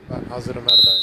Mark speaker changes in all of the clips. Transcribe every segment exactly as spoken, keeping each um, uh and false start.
Speaker 1: Ben hazırım her daim.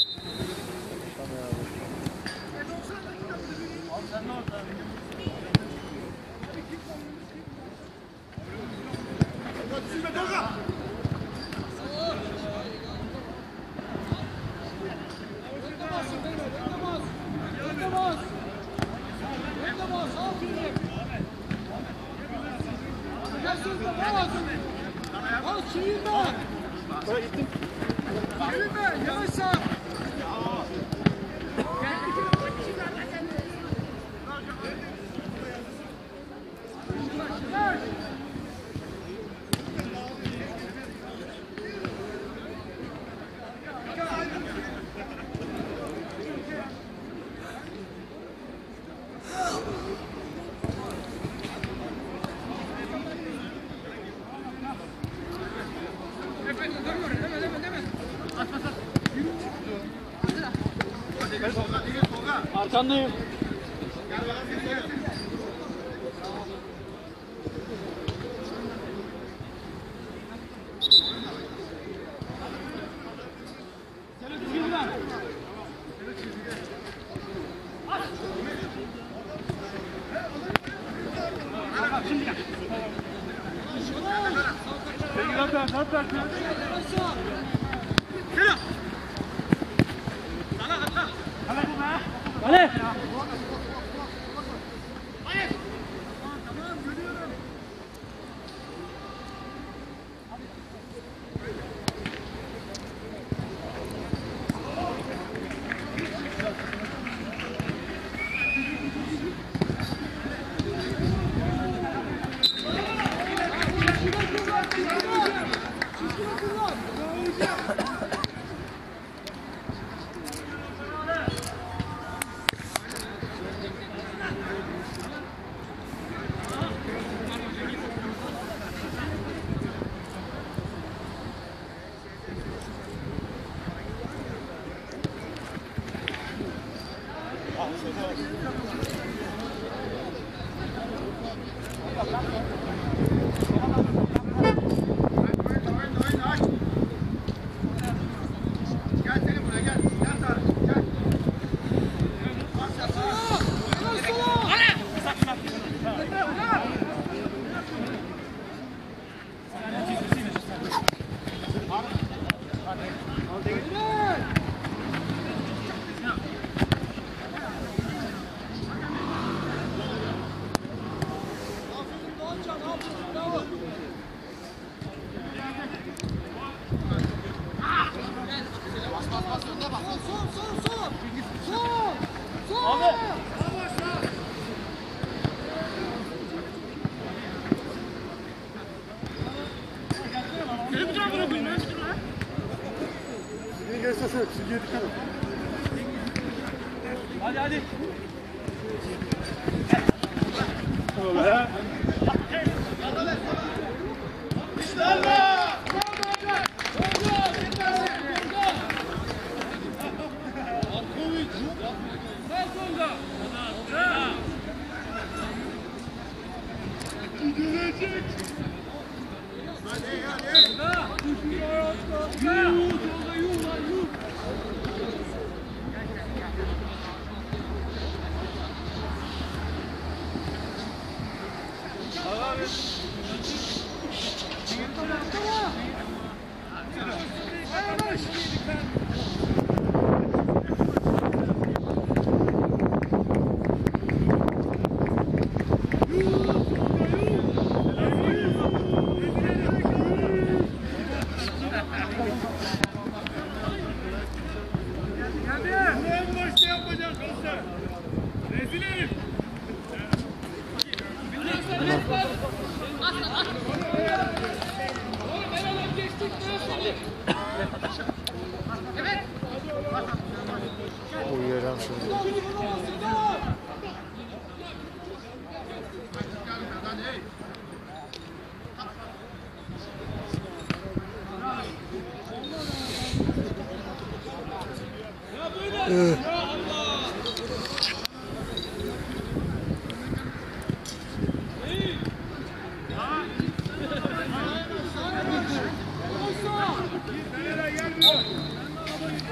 Speaker 2: Arkandayım. Hadi. Hadi hadi.
Speaker 1: Uyuyacağım şimdi. Ee.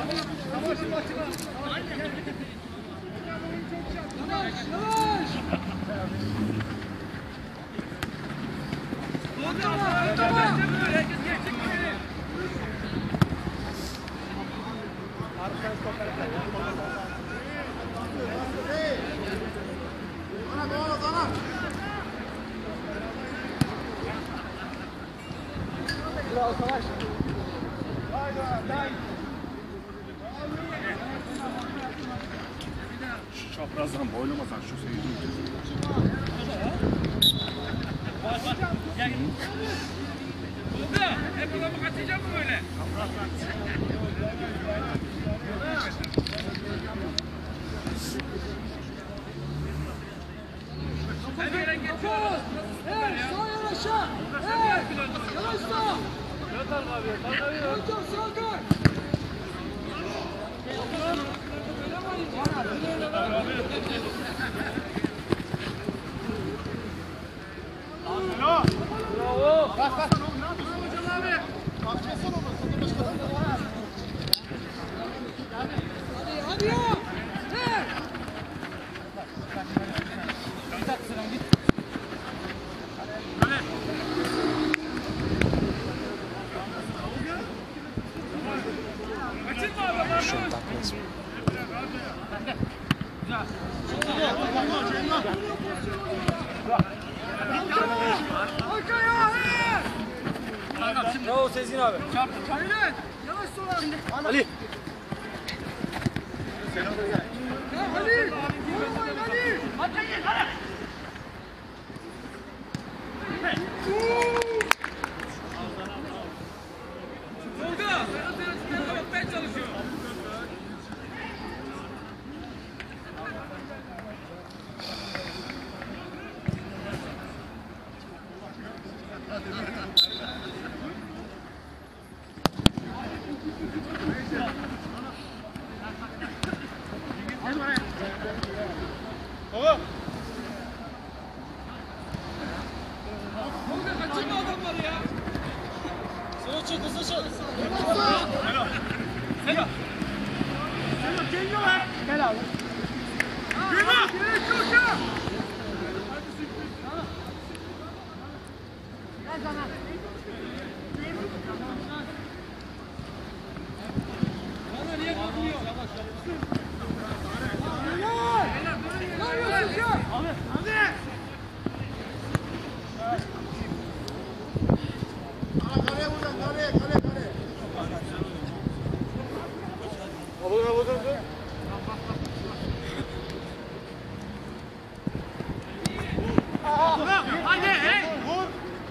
Speaker 3: Şu çaprazdan boylamasan şu seyirciyi.
Speaker 2: Hep adamı kaçacak mı böyle?
Speaker 4: Hey, sağ yanaşa! Hey! Yanaş sağ!
Speaker 2: Yatar abi, yatar abi.
Speaker 4: Hocam sağ kay!
Speaker 2: Bravo.
Speaker 3: Bas bas. Ne yapıyorsun hocam abi? Bahçesene onu. Sakın başkadan da var.
Speaker 4: Hadi, hadi ya! Hey!
Speaker 2: Kaçırma adamı.
Speaker 1: Şorttan klas.
Speaker 4: Arkaya! Hey!
Speaker 2: Bravo Sezgin abi.
Speaker 4: Aynen! Yavaş sola!
Speaker 2: Ali.
Speaker 4: Ya Ali! Vurmayın Ali!
Speaker 2: Tolga. Ferhat Ferhat'ı yapmaya çalışıyor.
Speaker 3: Baba.
Speaker 2: Tolga kaçırma adamları ya.
Speaker 3: Sıra çık, hızlı çık.
Speaker 2: Selo.
Speaker 4: Gel abi.
Speaker 2: Yürü.
Speaker 4: Direkt yok ya!
Speaker 2: Bana niye bakmıyor?
Speaker 4: Helal! Ne yapıyorsun ya?
Speaker 2: Abi. Hadi.
Speaker 3: Kaleye vuracaksın, kaleye, kaleye, kaleye. Abone abone.
Speaker 2: Hadi. Hey.
Speaker 3: Vur.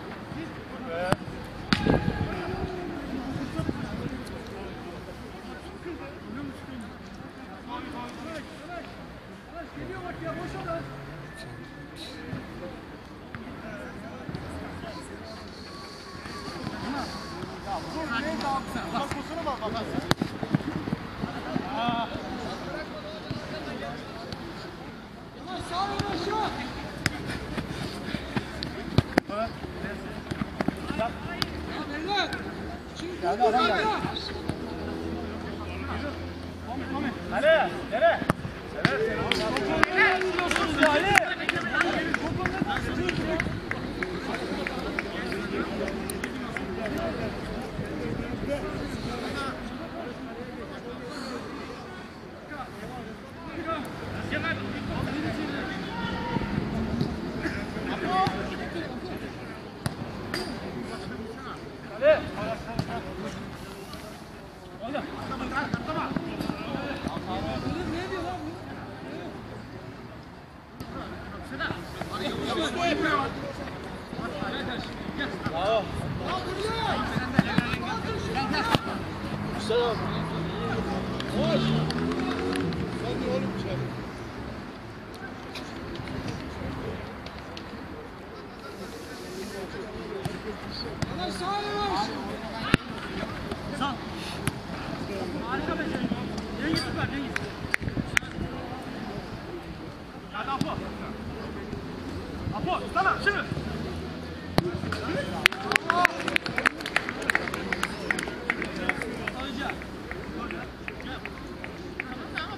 Speaker 4: Geliyor bak ya, boş ol.
Speaker 3: Bak kusura bak bak.
Speaker 4: Yavaş sağ yanaşa! Ya beyler! Şimdi geldi adam geldi.
Speaker 2: Ali. Nereye? Ne vuruyorsunuz ya Ali? Ali.
Speaker 4: Ne diyor lan bu? Yavaş sağ yavaş!
Speaker 2: Harika beceri. Cengiz süper Cengiz. Hadi Apo. Apo sana şimdi. Alacağım.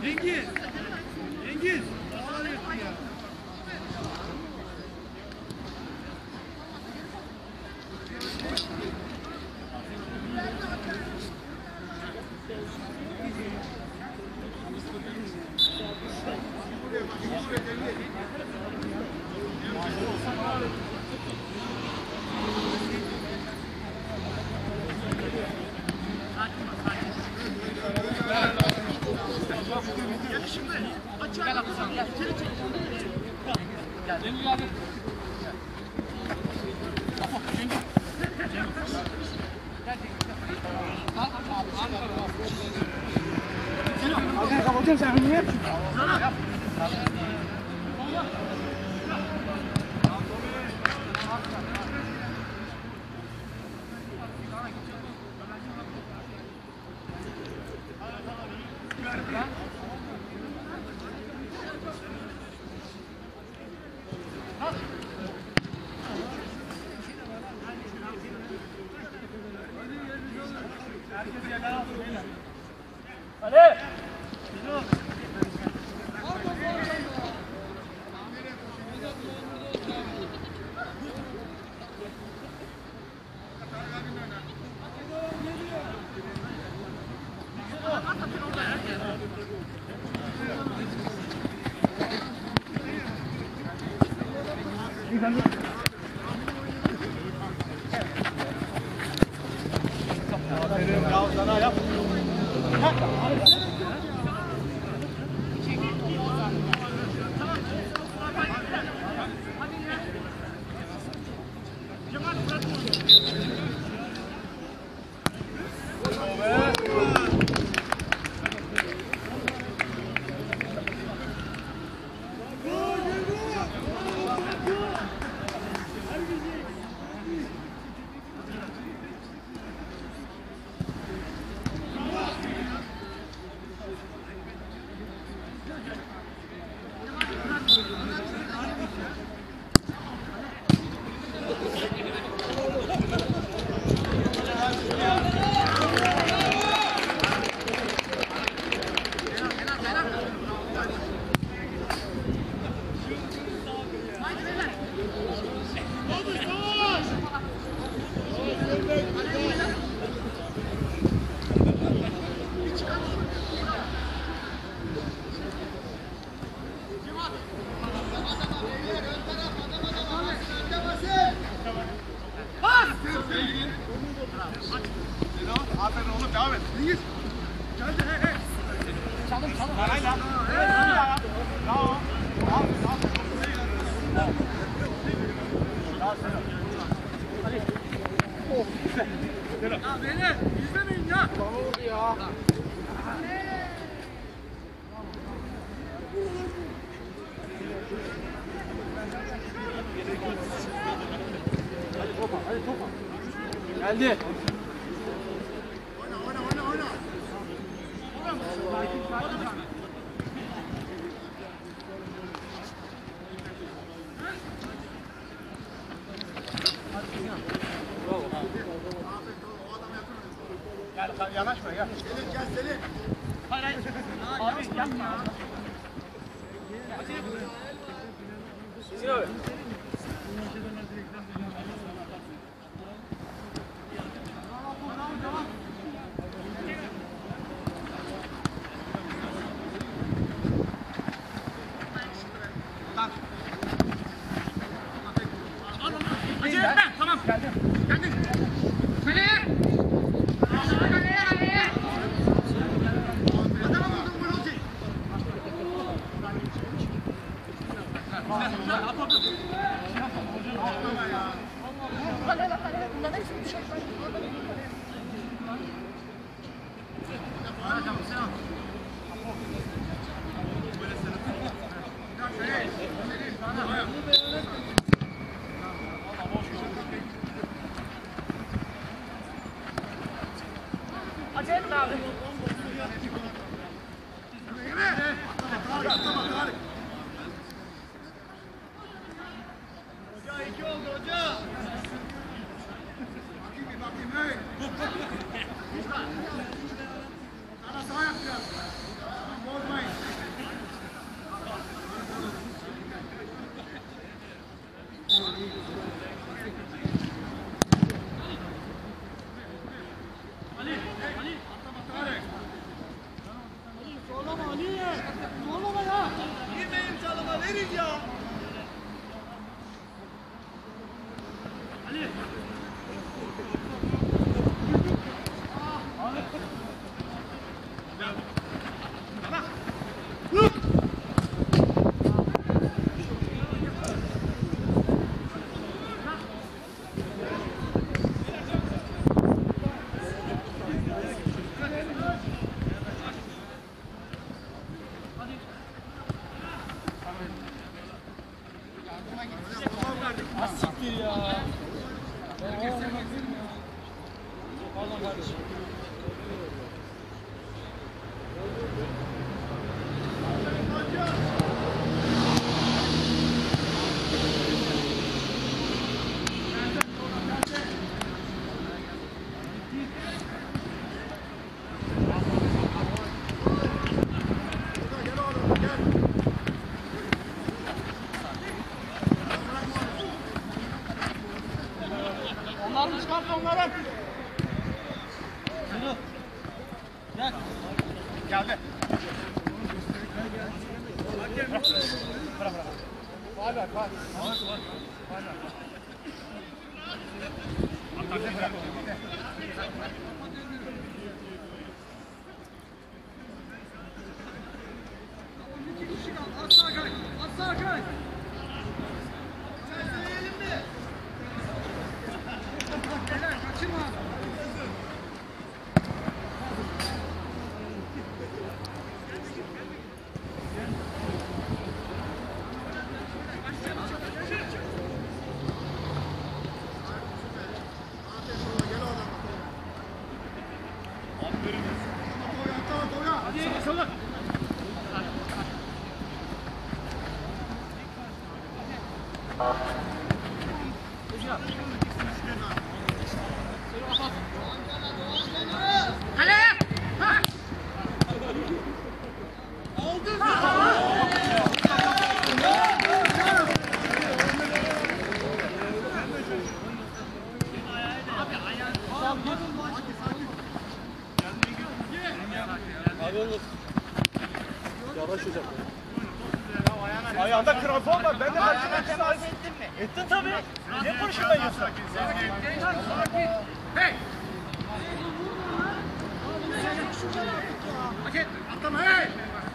Speaker 4: Cengiz. Cengiz. Ağlar yaptı ya. Arkaya kapatacağım sen onu yap.
Speaker 2: Hadi.
Speaker 4: Bravo sana yap. Aferin oğlum devam et. Cengiz. Geldi hey hey. Çalım çalım. Haydi. Bravo. Aferin aferin. Oh güzel. Ya beni izlemeyin ya. Ne oldu ya? Hadi topa, hadi topa. Geldi. Oyna, oyna, oyna, oyna. Sakin, sakin. Gel, yanaşma, gel. Selim, gel Selim. Hayır, hayır. Abi, yapma. Selim abi. Acele etme, tamam. Geldim. Geldin. Kaleye. Kaleye, kaleye. Adama vurdum, gol olacak. Kaleye, kaleye. Bundan hepsi bir şey. Acele etme abi. Hoca iki oldu hoca. Bakayım bir bakayım hey. Sana sağ yapacağız. Bozmayın. Geldi. Bırak bırak. Var var var. Var var. Atarsa bırak.
Speaker 3: Asla kay. Asla kay. Kaçırma.
Speaker 4: Hadi sola.
Speaker 1: Yavaş hocam.
Speaker 4: Ayağında krampon var. Ben de kaçırırken az ettin mi? Ettin tabii. Niye konuşuyorsun yiyorsun? Hey! Haket atlama hey!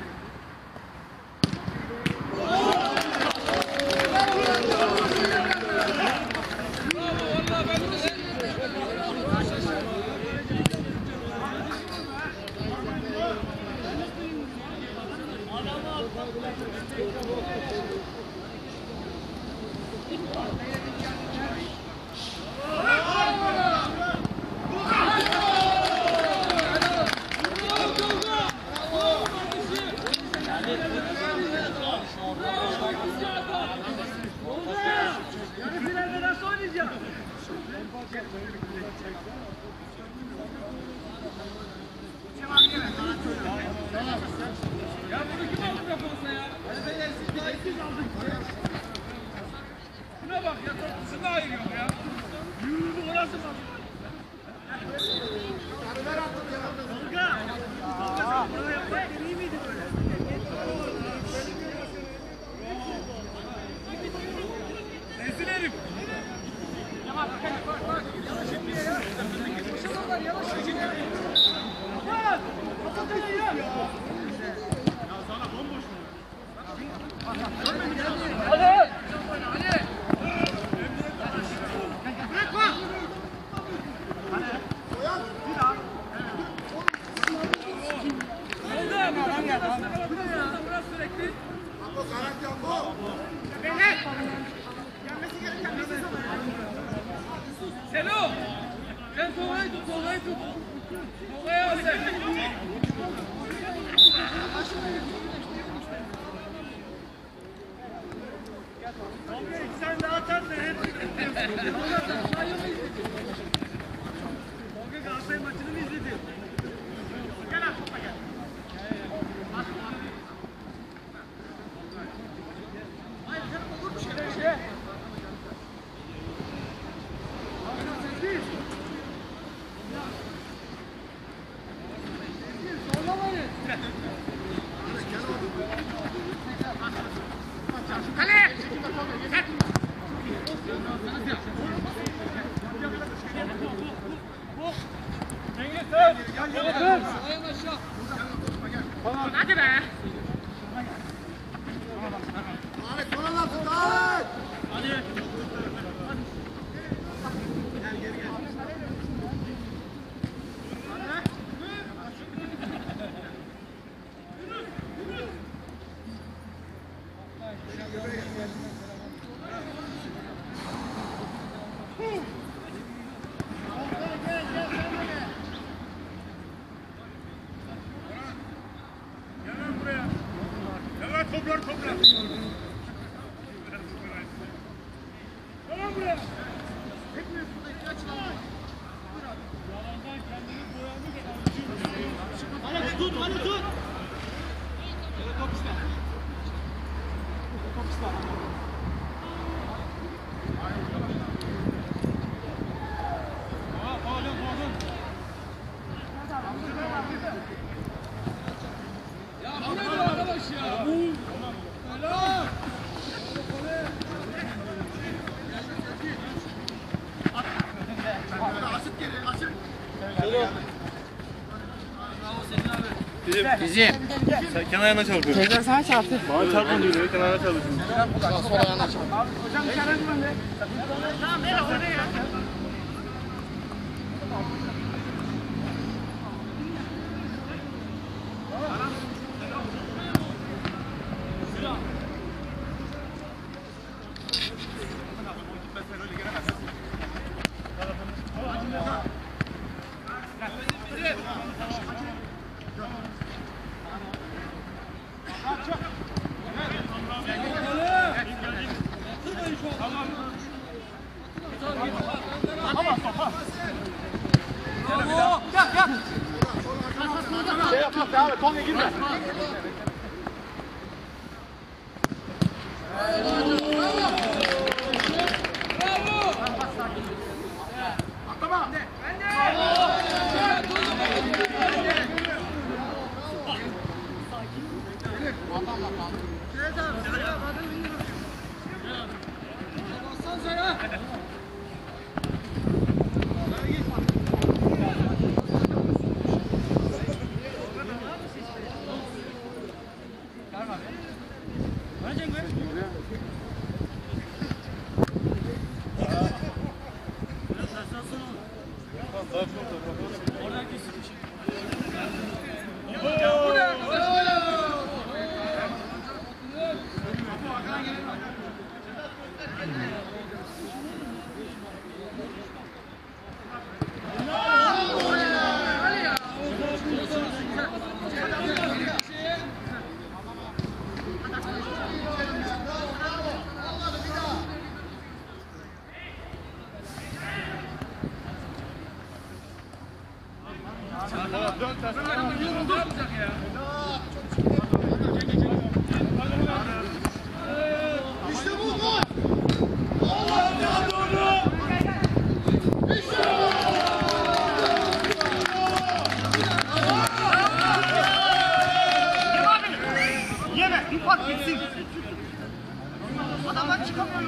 Speaker 2: Yarı finalde nasıl oynayacağım? Ya bunu kim aldı kafasına ya? Hadi beyler siz daha siz aldık. Şuna bak ya, toplusunu ayırıyor ya. Yürüdü orası bak. Tolga! Tolga sen bunu yapmak iyi miydi böyle? Rezil herif! Yavaş bak bak! Yavaş şimdi ya! Koşamazlar yavaş şimdi! Ya! Kapatın ya! Hadi! Hadi! Bırakma! Bir daha! Oldu ama adam geldi. Burası sürekli.
Speaker 3: Apo garanti Apo.
Speaker 2: Beyler!
Speaker 3: Gelmesi gereken bir şey sana.
Speaker 2: Selo! Sen Tolga'yı tut, Tolga'yı tut. Tolga'ya al sen. Sen de atarsın hep. Tolga Galatasaray maçını mı izledin? Gel at topa gel. Hayır canım olur mu şey? Şey. Kale! Hadi be!
Speaker 3: Ahmet bana lan tut Ahmet.
Speaker 2: Hadi!
Speaker 4: Toplar toplar.
Speaker 2: Tamam buraya! Hadi tut, hadi tut! Top iste. Top iste. Aa, pardon, pardon.
Speaker 1: Bizim.
Speaker 4: Sen kenarına çarpıyorsun.
Speaker 1: Teyze sana çarptı.
Speaker 4: Bana çarpın diyor, kenarına çarpıyorsun.
Speaker 3: Sol ayağına çarp.
Speaker 4: Hocam dışarı mı?
Speaker 2: Tamam hele oraya.
Speaker 4: Şey yap, yap, devam et. Konuya girme. Yeme, bir fark gitsin. Adamlar çıkamıyor.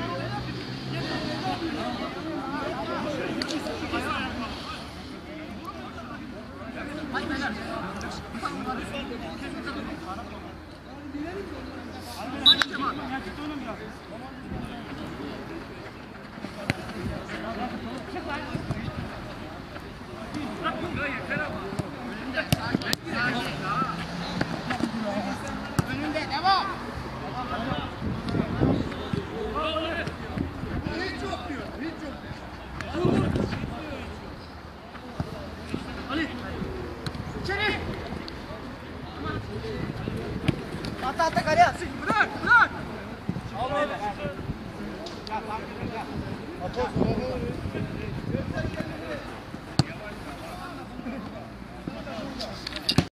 Speaker 3: Önünde devam. Hiç yok diyor. Hiç yok.
Speaker 2: Ali. İçeri.
Speaker 3: Hatta hatta kaleye atsın.
Speaker 2: Bırak, bırak.
Speaker 3: Al öyle. Ya tamam.